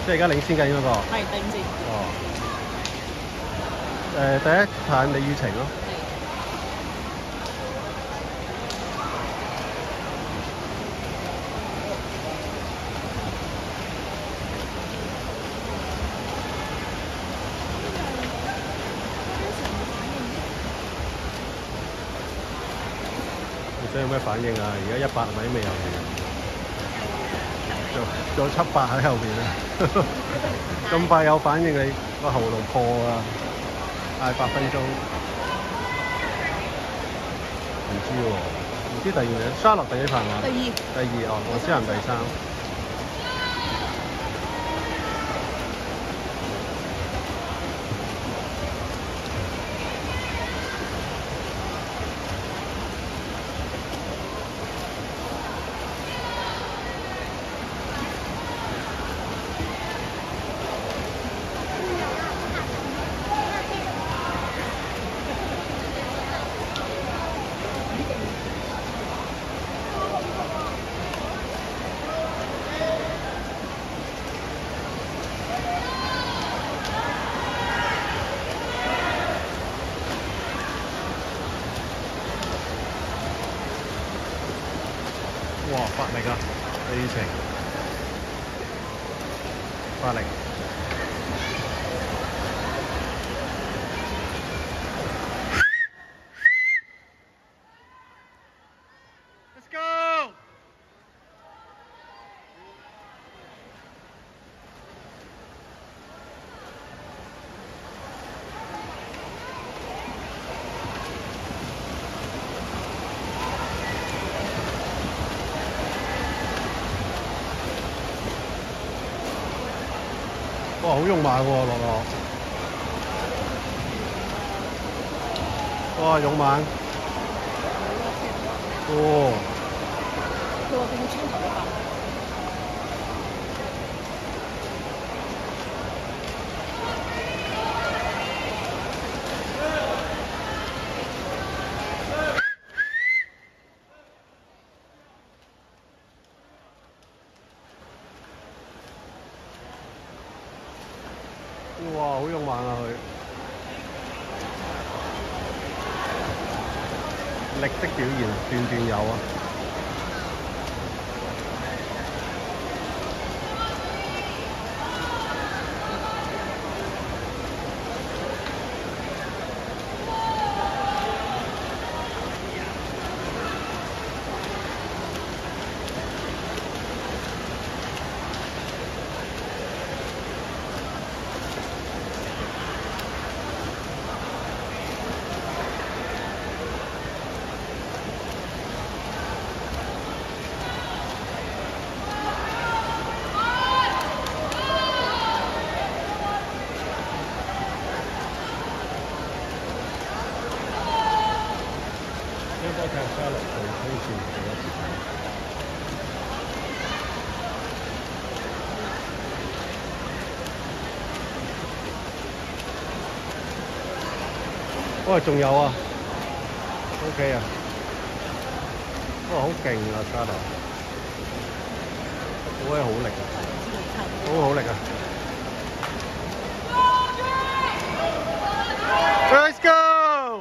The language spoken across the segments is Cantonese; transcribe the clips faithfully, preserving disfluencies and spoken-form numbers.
即係而家領先緊嗰個。 係領先。 哦。誒，第一棒李雨晴咯。你想有咩反應啊？而家一百米未有嘅。 仲仲有七百喺後邊啊！咁快有反應，你個喉嚨破啊！嗌八分鐘，唔知喎，唔知第二名。沙樂第幾棒啊？ 第二。 第二哦，黃思仁第三。哇！發力啊，李雨晴，發力。Let's go！ 哇！好勇猛喎，樂樂。哇！勇猛。哦。 佢話佢要穿頭一百。 哇！好勇猛啊佢，力的表現段段有啊！應該睇下沙律佢推薦幾多時間。喂，仲有啊 ，OK 啊，哇，好勁啊沙律，好鬼好力啊，好好力啊 ！Let's go！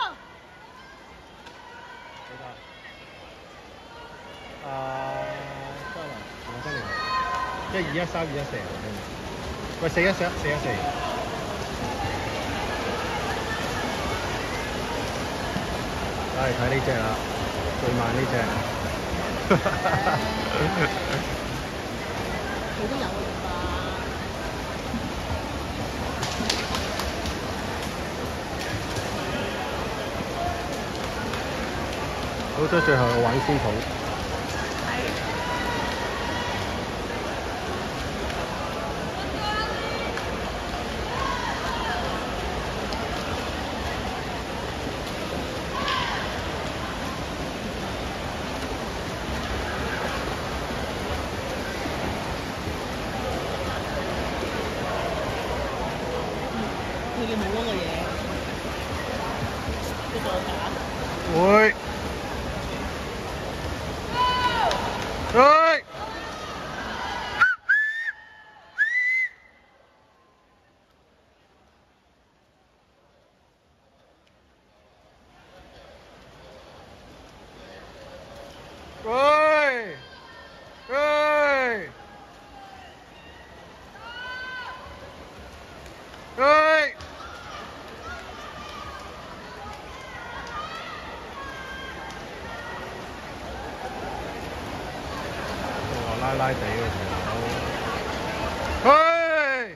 啊，沙律，我得嚟，一二一三二一四，喂，四一四四一四。唉，睇呢只啦，最慢呢只。 佢都有㗎嘛。 好彩最後玩先鋒。 佢哋冇嗰個嘢，個座架。 會。對。 拉拉地嘅時候，嘿！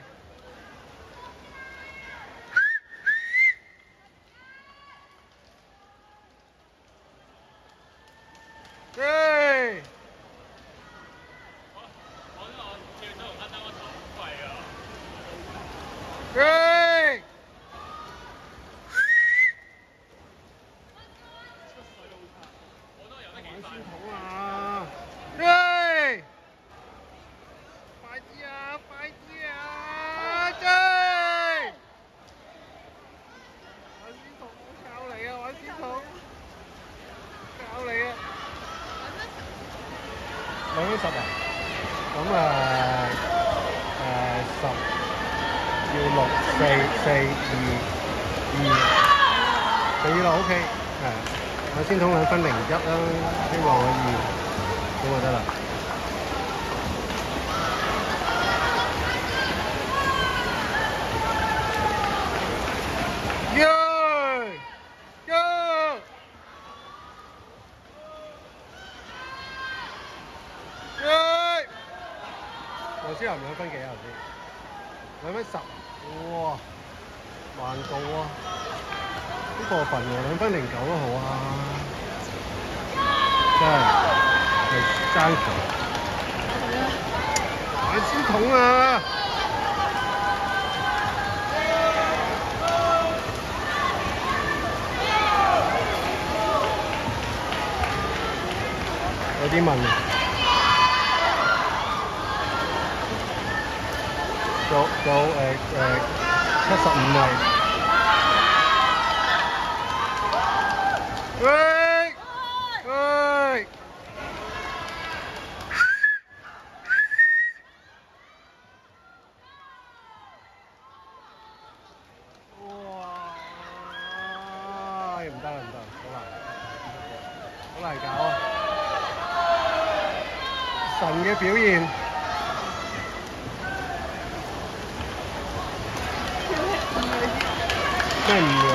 嘿！嘿！玩先筒啊！嘿！快啲啊！快啲啊！追！玩先筒，我教你啊！玩先筒，教你啊！兩蚊十啊？咁啊誒十要六四四二二四咯 ，OK 係。我先筒兩分零一啦，希望可以咁就得啦。耶耶！耶！黃思涵兩分幾啊？頭先兩分十，哇，慢到啊！好過分喎，兩分零九都好啊，真係係爭球。玩先筒啊！有啲問啊，做做誒誒七十五米。喂喂！哇！唔得啦唔得，好難，好難搞啊！神嘅表現，咩唔